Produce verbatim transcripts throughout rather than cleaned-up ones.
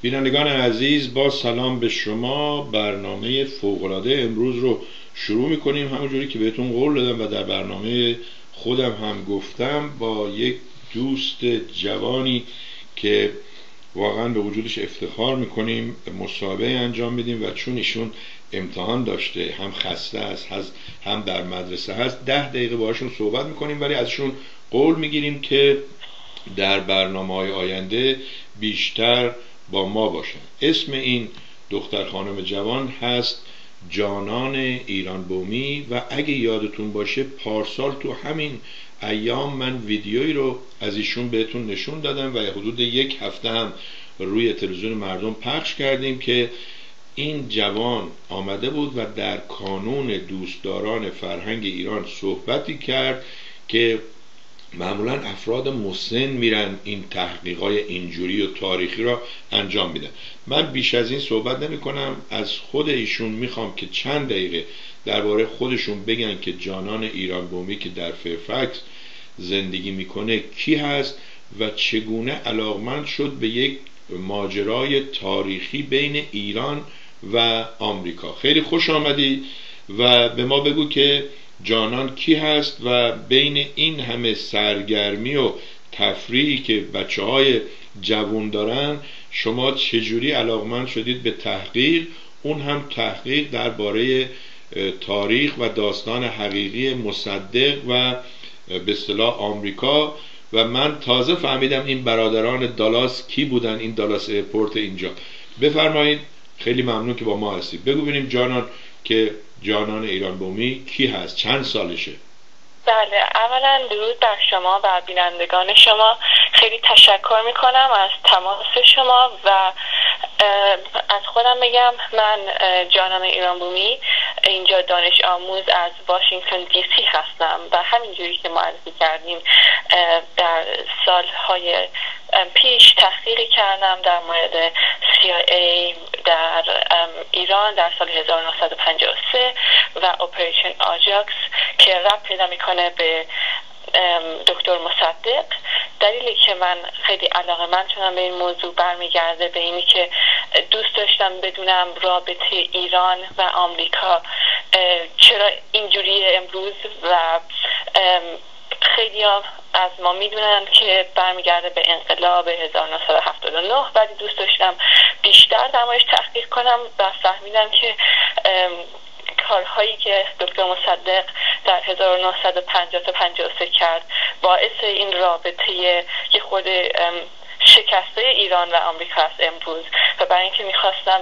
بینندگان عزیز، با سلام به شما. برنامه فوق‌العاده امروز رو شروع میکنیم. همونجوری که بهتون قول دادم و در برنامه خودم هم گفتم، با یک دوست جوانی که واقعا به وجودش افتخار میکنیم مسابقه انجام میدیم و چون ایشون امتحان داشته، هم خسته است، هم در مدرسه هست، ده دقیقه باهاشون صحبت میکنیم، ولی ازشون قول میگیریم که در برنامه‌های آینده بیشتر با ما باشن. اسم این دختر خانم جوان هست جانان ایران بومی و اگه یادتون باشه پارسال تو همین ایام من ویدیویی رو از ایشون بهتون نشون دادم و حدود یک هفته هم روی تلویزیون مردم پخش کردیم که این جوان آمده بود و در کانون دوستداران فرهنگ ایران صحبتی کرد که معمولا افراد مسن میرن این تحقیقات اینجوری و تاریخی را انجام میدن. من بیش از این صحبت نمی کنم، از خود ایشون میخوام که چند دقیقه درباره خودشون بگن که جانان ایران بومی که در فیرفکس زندگی میکنه کی هست و چگونه علاقمند شد به یک ماجرای تاریخی بین ایران و آمریکا. خیلی خوش آمدی و به ما بگو که جانان کی هست و بین این همه سرگرمی و تفریحی که بچه های جوان دارن شما چجوری علاقمند شدید به تحقیق، اون هم تحقیق درباره تاریخ و داستان حقیقی مصدق و به اصطلاح آمریکا. و من تازه فهمیدم این برادران دالاس کی بودن، این دالاس ایرپورت اینجا. بفرمایید، خیلی ممنون که با ما هستید. بگو ببینیم جانان که جانان ایران بومی کی هست، چند سالشه؟ بله، اولا درود بر شما و بینندگان شما. خیلی تشکر میکنم از تماس شما و از خودم بگم من جانان ایران بومی اینجا دانش آموز از واشنگتن دی سی هستم و همینجوری که معرفی کردیم در سالهای پیش تحقیقی کردم در مورد سی آی ای در ایران در سال هزار و نهصد و پنجاه و سه و اپریشن آجاکس که ربط پیدا میکنه به دکتر مصدق. دلیلی که من خیلی علاقه‌مند شدم به این موضوع برمیگرده به اینی که دوست داشتم بدونم رابطه ایران و آمریکا چرا اینجوری امروز و خیلی از ما میدونن که برمیگرده به انقلاب هزار و نهصد و هفتاد و نه، ولی دوست داشتم بیشتر در موردش تحقیق کنم و فهمیدم که کارهایی که دکتر مصدق در هزار و نهصد و پنجاه تا پنجاه و سه کرد باعث این رابطه یه خود شکسته ایران و آمریکا است امروز و برای اینکه میخواستم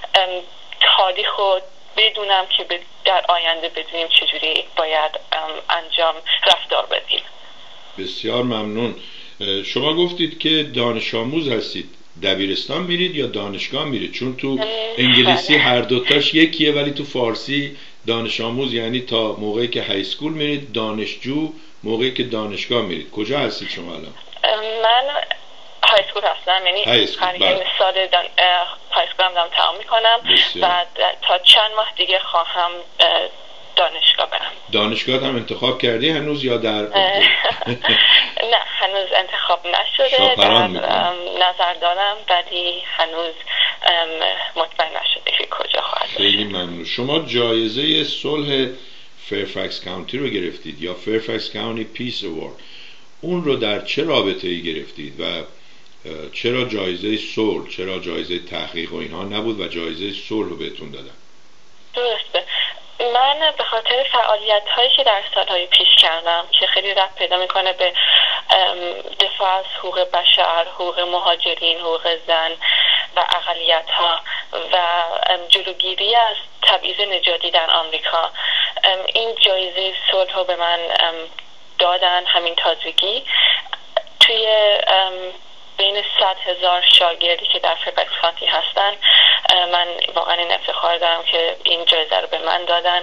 تاریخ رو بدونم که در آینده بدونیم چجوری باید انجام رفتار بدیم. بسیار ممنون. شما گفتید که دانش آموز هستید، دبیرستان میرید یا دانشگاه میرید؟ چون تو انگلیسی هر دوتاش یکیه ولی تو فارسی دانش آموز یعنی تا موقعی که های اسکول میرید، دانشجو موقعی که دانشگاه میرید. کجا هستید شما الان؟ من های اسکول هستم، یعنی این سال دان... های اسکول هم دارم تمام میکنم و تا چند ماه دیگه خواهم دانشگاه برم. دانشگاه هم انتخاب کردی هنوز یا در نه هنوز انتخاب نشده، در نظر دارم ولی هنوز مطمئن نشده که کجا خواهد. خیلی ممنون. شما جایزه صلح فیرفکس کانتی رو گرفتید یا فیرفکس کانتی پیس اوارد. اون رو در چه رابطه ای گرفتید و چرا جایزه صلح، چرا جایزه تحقیق و اینها نبود و جایزه صلح رو بهتون دادن؟ درسته، من به خاطر فعالیت هایی که در سالهای پیش کردم که خیلی ربط پیدا میکنه به دفاع از حقوق بشر، حقوق مهاجرین، حقوق زن و اقلیت ها و جلوگیری از تبعیض نژادی در آمریکا، این جایزه صلح رو به من دادن همین تازگی. توی بین صد هزار شاگردی که در فیرفکس کانتی هستن من واقعا این افتخار دارم که این جایزه رو به من دادن.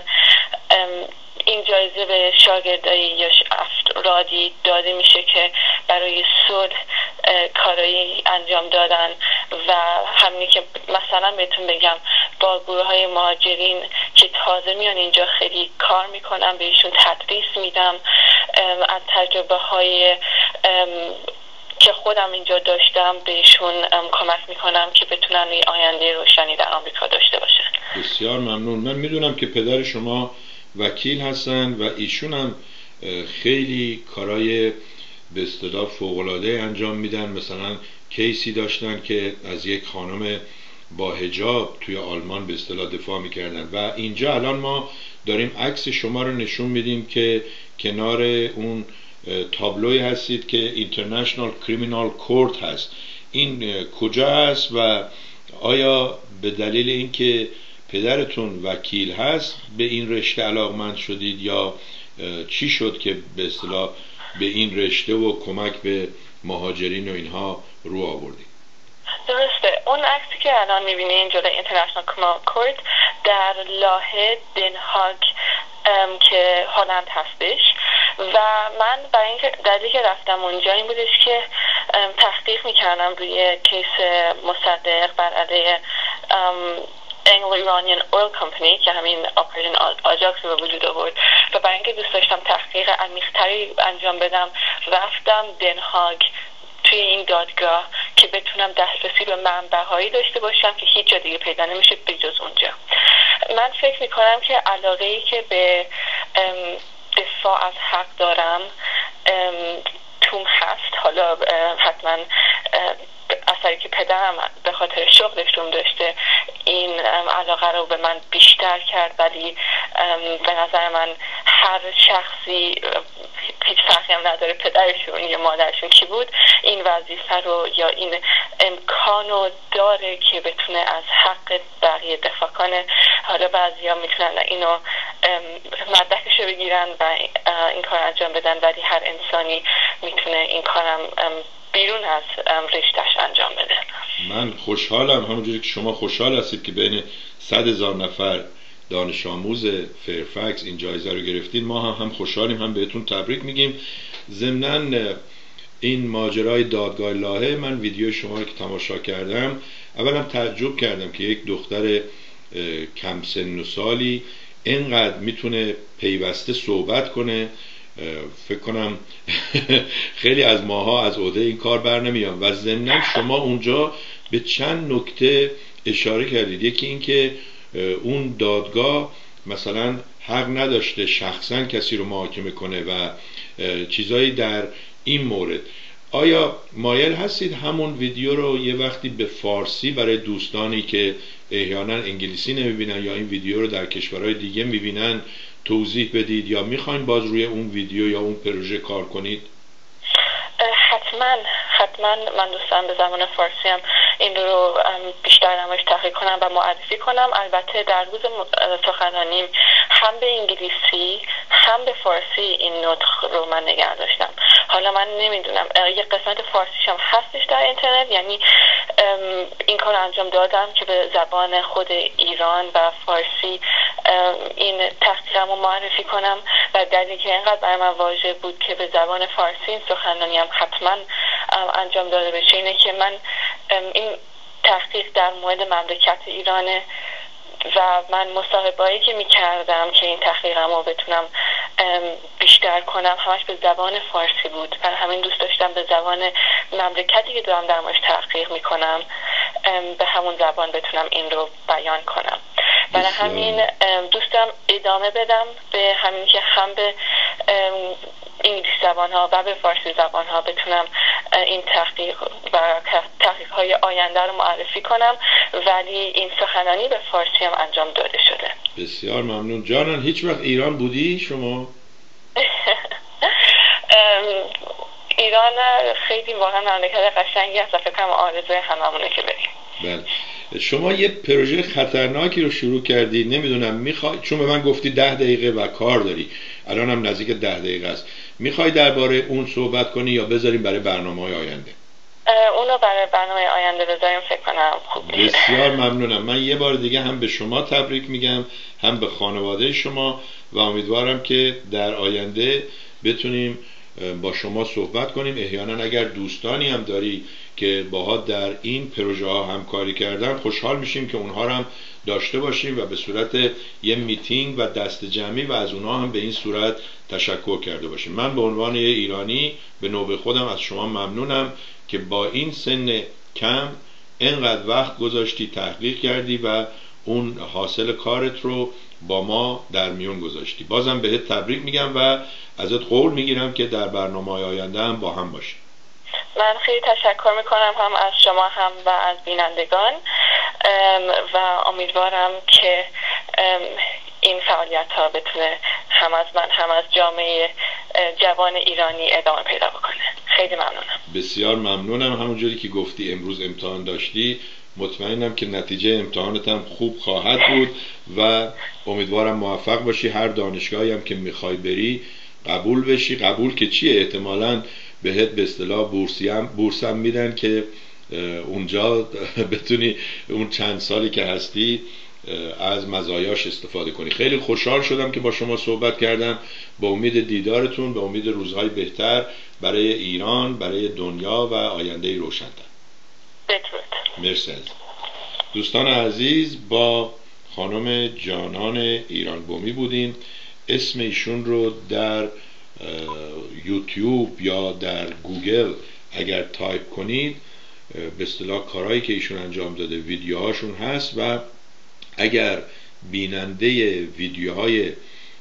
این جایزه به شاگردایی یا افرادی داده میشه که برای صلح کارایی انجام دادن و همینی که مثلا بهتون بگم با گروه های مهاجرین که تازه میان اینجا خیلی کار میکنم، بهشون تدریس میدم از تجربه های که که خودم اینجا داشتم بهشون کمک میکنم که بتونن یه آینده روشنی در آمریکا داشته باشن. بسیار ممنون. من میدونم که پدر شما وکیل هستن و ایشون هم خیلی کارهای به اصطلاح فوق‌العاده انجام میدن. مثلا کیسی داشتن که از یک خانم با حجاب توی آلمان به اصطلاح دفاع میکردن و اینجا الان ما داریم عکس شما رو نشون میدیم که کنار اون تابلوی هستید که International Criminal Court هست. این کجا است و آیا به دلیل اینکه پدرتون وکیل هست به این رشته علاقمند شدید یا چی شد که به اصطلاح به این رشته و کمک به مهاجرین و اینها رو آوردید؟ درسته. اون عکسی که الان میبینین جلوی اینترنشنال کریمینال کورت در لاهه دنهاگ که هلند هستش و من برای اینکه دلیلی که رفتم اونجا این بودش که تحقیق میکردم روی کیس مصدق بر علیه انگلو ایرانیان اویل کمپانی که همین آپریشن آجاکس رو به وجود آورد و برای اینکه دوست داشتم تحقیق عمیق‌تری انجام بدم رفتم دنهاگ توی این دادگاه که بتونم دسترسی به منبع‌هایی داشته باشم که هیچ جا دیگه پیدا نمیشه بجز اونجا. من فکر میکنم که علاقه‌ای که به دفاع از حق دارم توم هست. حالا حتما اثری که پدرم به خاطر شغلشون داشته این علاقه رو به من بیشتر کرد، ولی به نظر من هر شخصی هیچ فرقی هم نداره پدرشون یا مادرشون کی بود این وظیفه رو یا این امکان رو داره که بتونه از حق بقیه دفاع کنه. حالا بعضی ها میتونن اینو مدرکش رو بگیرن و این کار انجام بدن، ولی هر انسانی میتونه این کارم بیرون از رشتهش انجام بده. من خوشحالم همونجوری که شما خوشحال هستید که بین صد هزار نفر دانش آموز فیرفکس این جایزه رو گرفتید. ما هم هم خوشحالیم، هم بهتون تبریک میگیم. ضمناً این ماجرای دادگاه لاهه من ویدیو شما رو که تماشا کردم اولا تعجب کردم که یک دختر کم سن و سالی اینقدر میتونه پیوسته صحبت کنه. فکر کنم خیلی از ماها از عهده این کار بر نمیان. و ضمناً شما اونجا به چند نکته اشاره کردید. یکی این که اون دادگاه مثلا حق نداشته شخصا کسی رو محاکمه کنه و چیزایی در این مورد. آیا مایل هستید همون ویدیو رو یه وقتی به فارسی برای دوستانی که احیانا انگلیسی نمیبینن یا این ویدیو رو در کشورهای دیگه میبینن توضیح بدید، یا میخواین باز روی اون ویدیو یا اون پروژه کار کنید؟ حتما حتما من دوستم به زبان فارسی هم این رو بیشتر نمایش تحقیق کنم و معرفی کنم. البته در روز سخنرانیم هم به انگلیسی هم به فارسی این نطق رو من نگه داشتم. حالا من نمیدونم یک قسمت فارسیش هم هستش در اینترنت، یعنی این کار انجام دادم که به زبان خود ایران و فارسی این تحقیقم رو معرفی کنم و دلیلی که اینقدر برای من واجب بود که به زبان فارسی این سخنرانی هم حتما انجام داده بشه اینه که من این تحقیق در مورد مملکت ایرانه و من مصاحبه‌ای که می‌کردم که این تحقیقم رو بتونم بیشتر کنم همش به زبان فارسی بود. من همین دوست داشتم به زبان مملکتی که دارم در موردش تحقیق می‌کنم به همون زبان بتونم این رو بیان کنم. برای همین دوستم ادامه بدم به همین که هم به انگلیسی زبان ها و به فارسی زبان ها بتونم این تحقیق و تحقیق های آینده رو معرفی کنم، ولی این سخنرانی به فارسی هم انجام داده شده. بسیار ممنون. جانان هیچ وقت ایران بودی شما؟ ایران خیلی واقعا مملکت قشنگی هست و فکر کنم آرزوی هممونه که بریم. بله. شما یه پروژه خطرناکی رو شروع کردی، نمیدونم میخوای، چون به من گفتی ده دقیقه و کار داری، الان هم نزدیک ده دقیقه است، میخوای درباره اون صحبت کنی یا بذاریم برای برنامه‌های آینده؟ اونو برای برنامه آینده بذاریم، فکر کنم خوب میشه. بسیار ممنونم. من یه بار دیگه هم به شما تبریک میگم، هم به خانواده شما، و امیدوارم که در آینده بتونیم با شما صحبت کنیم. احیانا اگر دوستانی هم داری که باهات در این پروژه ها همکاری کردن، خوشحال میشیم که اونها رو هم داشته باشیم و به صورت یه میتینگ و دست جمعی و از اونها هم به این صورت تشکر کرده باشیم. من به عنوان یه ایرانی به نوبه خودم از شما ممنونم که با این سن کم اینقدر وقت گذاشتی، تحقیق کردی و اون حاصل کارت رو با ما در میون گذاشتی. بازم بهت تبریک میگم و ازت قول میگیرم که در برنامه‌های آینده هم با هم باشیم. من خیلی تشکر میکنم هم از شما هم و از بینندگان و امیدوارم که این فعالیت ها بتونه هم از من هم از جامعه جوان ایرانی ادامه پیدا بکنه. خیلی ممنونم. بسیار ممنونم. همونجوری که گفتی امروز امتحان داشتی، مطمئنم که نتیجه امتحانت هم خوب خواهد بود و امیدوارم موفق باشی. هر دانشگاهی هم که میخوای بری قبول بشی. قبول که چیه؟ احتمالاً بهت به اصطلاح بورسیم بورسم میدن که اونجا بتونی اون چند سالی که هستی از مزایاش استفاده کنی. خیلی خوشحال شدم که با شما صحبت کردم. به امید دیدارتون، به امید روزهای بهتر برای ایران، برای دنیا و آینده روشن‌تر. مرسی. دوستان عزیز، با خانم جانان ایران بومی بودیم. اسم ایشون رو در یوتیوب یا در گوگل اگر تایپ کنید به اصطلاح کارهایی که ایشون انجام داده ویدیوهاشون هست و اگر بیننده ویدیوهای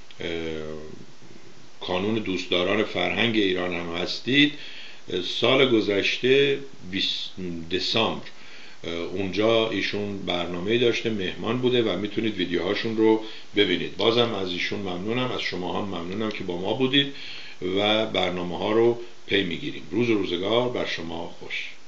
کانون دوستداران فرهنگ ایران هم هستید، سال گذشته بیست دسامبر اونجا ایشون برنامه داشته، مهمان بوده و میتونید ویدیوهاشون رو ببینید. بازم از ایشون ممنونم، از شما هم ممنونم که با ما بودید و برنامه ها رو پی میگیریم. روز و روزگار بر شما خوش.